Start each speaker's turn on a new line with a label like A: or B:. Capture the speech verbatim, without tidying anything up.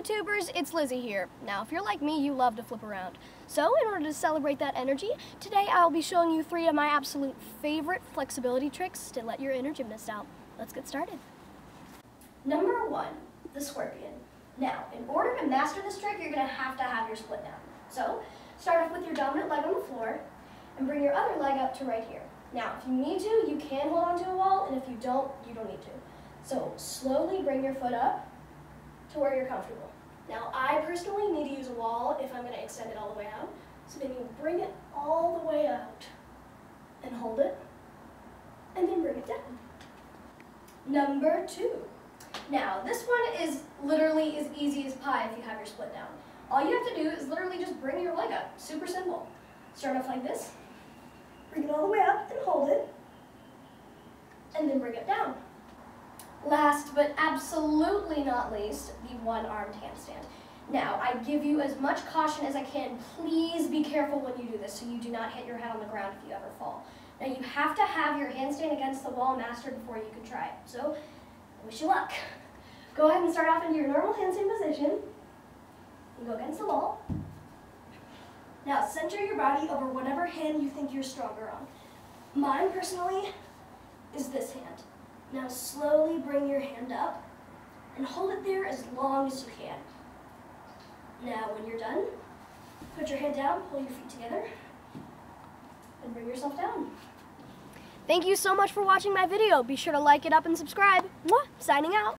A: YouTubers, it's Lizzie here. Now, if you're like me, you love to flip around. So, in order to celebrate that energy, today I'll be showing you three of my absolute favorite flexibility tricks to let your inner gymnast out. Let's get started. Number one, the scorpion. Now, in order to master this trick, you're going to have to have your split down. So, start off with your dominant leg on the floor, and bring your other leg up to right here. Now, if you need to, you can hold onto a wall, and if you don't, you don't need to. So, slowly bring your foot up to where you're comfortable. Now, I personally need to use a wall if I'm going to extend it all the way out. So then you bring it all the way out and hold it, and then bring it down. Number two. Now, this one is literally as easy as pie if you have your split down. All you have to do is literally just bring your leg up. Super simple. Start off like this, bring it all the way up and hold it, and then bring it down. Last but absolutely not least, the one-armed handstand. Now, I give you as much caution as I can. Please be careful when you do this so you do not hit your head on the ground if you ever fall. Now, you have to have your handstand against the wall mastered before you can try it. So, I wish you luck. Go ahead and start off into your normal handstand position. And go against the wall. Now, center your body over whatever hand you think you're stronger on. Mine, personally, is this hand. Now slowly bring your hand up and hold it there as long as you can. Now when you're done, put your head down, pull your feet together, and bring yourself down. Thank you so much for watching my video. Be sure to like it up and subscribe. Mwah! Signing out.